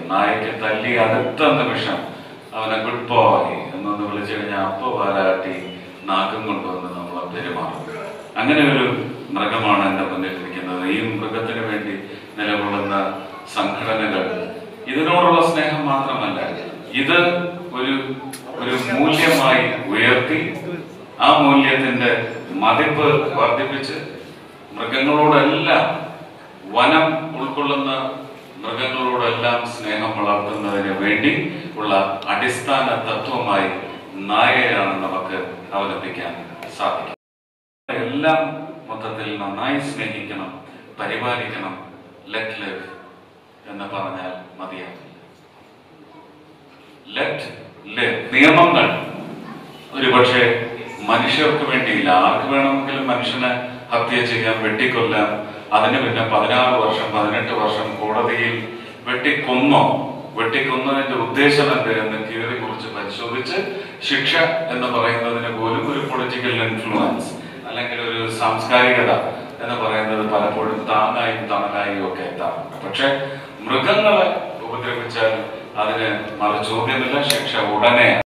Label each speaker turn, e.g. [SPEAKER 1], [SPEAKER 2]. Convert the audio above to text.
[SPEAKER 1] നായക്ക് തല്ലി അടുത്ത നിമിഷം അവനെ ഗുഡ് ബോയ് എന്നൊന്ന് വിളിച്ചു കഴിഞ്ഞാൽ അപ്പ പാരാട്ടി നാഗം കൊണ്ടുവന്ന് നമ്മളെ പെരുമാറും. അങ്ങനെ ഒരു മൃഗമാണ് എന്റെ മുന്നിൽ ഇരിക്കുന്നത്. ഈ മൃഗത്തിന് വേണ്ടി നിലകൊള്ളുന്ന സംഘടനകൾ ഇതിനോടുള്ള സ്നേഹം മാത്രമല്ല, ഇത് ഒരു മൂല്യമായി ഉയർത്തി ആ മൂല്യത്തിന്റെ മതിപ്പ് വർദ്ധിപ്പിച്ച് മൃഗങ്ങളോടെല്ലാം, വനം ഉൾക്കൊള്ളുന്ന മൃഗങ്ങളോടെല്ലാം സ്നേഹം വളർത്തുന്നതിന് വേണ്ടി ഉള്ള അടിസ്ഥാന തത്വമായി നായയാണ് നമുക്ക് അവലംബിക്കാൻ സാധിക്കും. എല്ലാം മൊത്തത്തിൽ നന്നായി സ്നേഹിക്കണം, പരിപാലിക്കണം, ലെറ്റ് ലിവ് എന്ന് പറഞ്ഞാൽ മതിയാവില്ല. Let live. നിയമങ്ങൾ ഒരുപക്ഷെ മനുഷ്യർക്ക് വേണ്ടിയില്ല. ആർക്ക് വേണമെങ്കിലും മനുഷ്യനെ ഹത്യ ചെയ്യാം, വെട്ടിക്കൊല്ലാം. അതിന് പിന്നെ 16 വർഷം 18 വർഷം കോടതിയിൽ വെട്ടിക്കൊന്നതിന്റെ ഉദ്ദേശം എന്ത് എന്ന് തിയറി കുറിച്ച് പരിശോധിച്ച് ശിക്ഷ എന്ന് പറയുന്നതിന് പോലും ഒരു പൊളിറ്റിക്കൽ ഇൻഫ്ലുവൻസ് അല്ലെങ്കിൽ ഒരു സാംസ്കാരികത എന്ന് പറയുന്നത് പലപ്പോഴും താങ്ങായും തണലായും ഒക്കെ എത്താറുണ്ട്. പക്ഷെ മൃഗങ്ങളെ ഉപദ്രവിച്ചാൽ അതിന് മറു ചോദ്യമില്ല, ശിക്ഷ ഉടനെ.